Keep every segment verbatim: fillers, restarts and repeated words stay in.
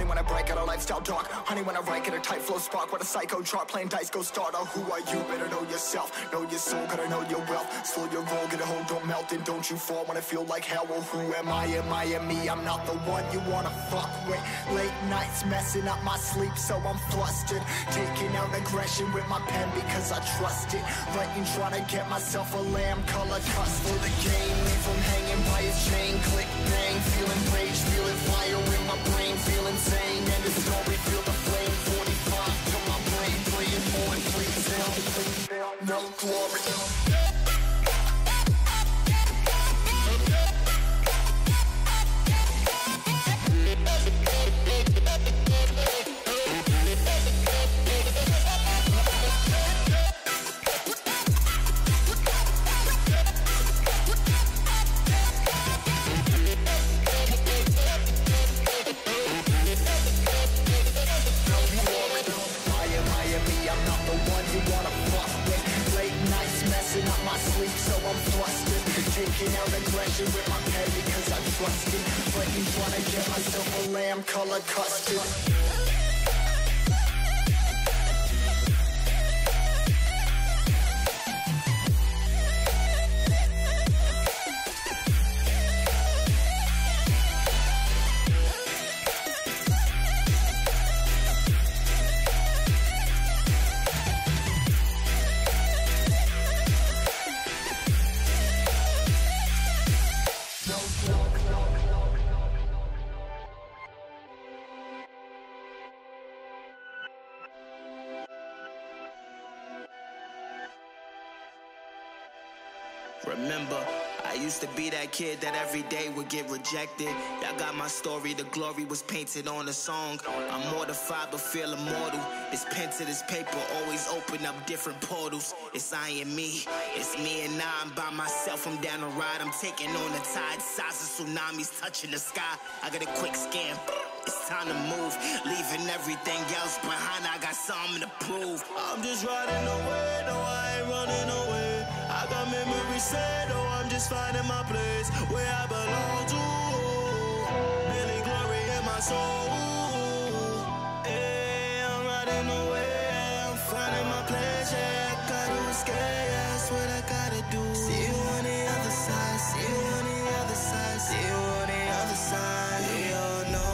Honey, when I break out a lifestyle dark. Honey, when I rank at a tight flow spark. What a psycho chart, playing dice, go starter. Who are you? Better know yourself. Know your soul, gotta know your wealth. Slow your roll, get a hold, don't melt. And don't you fall when I feel like hell. Well, who am I? Am I am me? I'm not the one you wanna fuck with. Late nights messing up my sleep, so I'm flustered. Taking out aggression with my pen because I trust it. Writing, trying to get myself a lamb color cuss for the game. Leave him hanging by his chain. Click, bang, feeling rage, feeling fire in my brain, feeling insane. And it's story, feel the flame. forty-five to my brain, playing more and please hell, please hell, no glory. Taking out aggression with my pen because I trust it. Fighting, trying to get myself a lamb color custard. Remember, I used to be that kid that every day would get rejected. Y'all got my story, the glory was painted on a song. I'm mortified but feel immortal. This pen to this paper always open up different portals. It's I and me, it's me and I, I'm by myself, I'm down the ride. I'm taking on the tide, size of tsunamis touching the sky. I got a quick scan, it's time to move. Leaving everything else behind, I got something to prove. I'm just riding away, no I ain't running away. I got memories set, oh I'm just finding my place where I belong to. Feeling glory in my soul. Hey, I'm riding away, I'm finding my place, yeah. I gotta escape, yeah, that's what I gotta do. See you on the other side, see you on the other side, see you on the other side. We all know.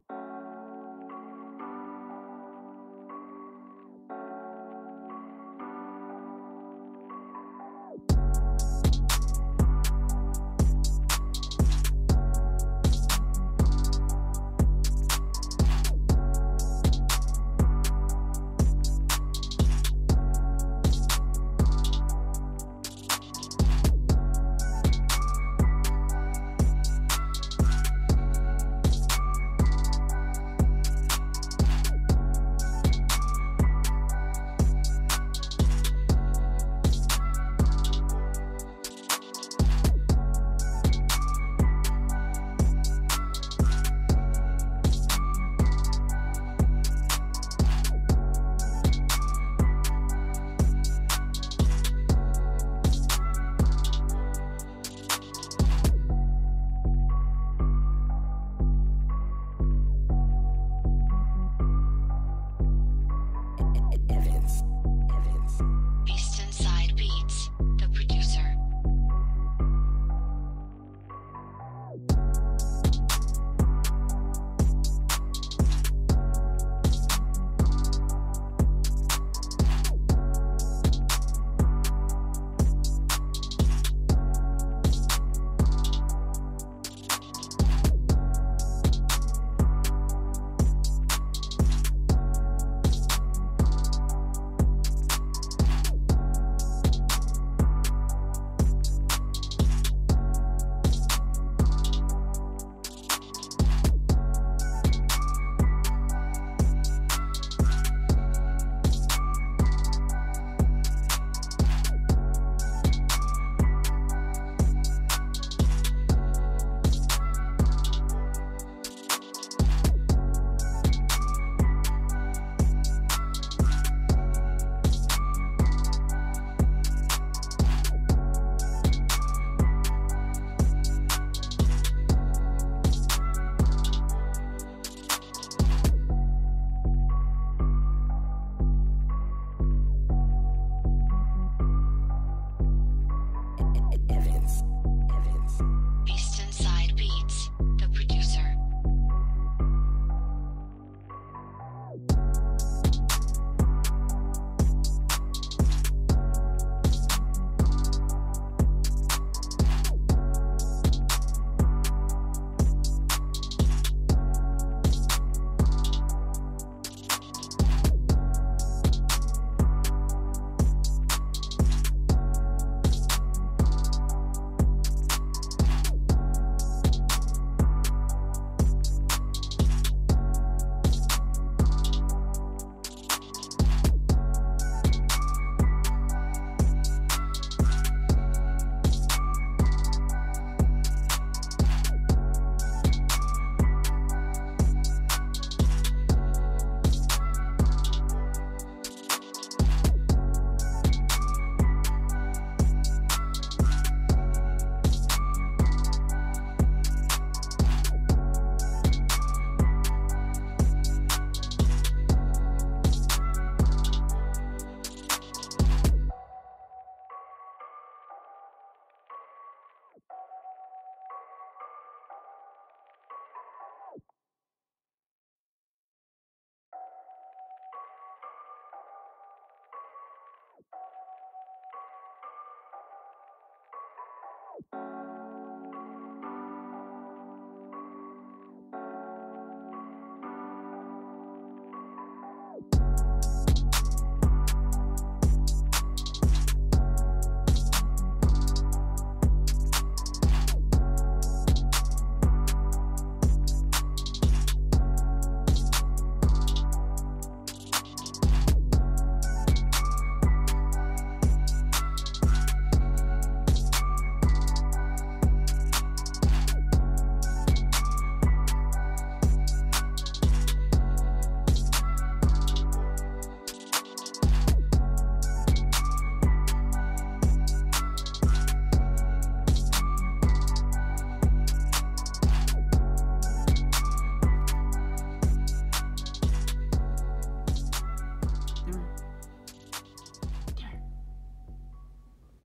You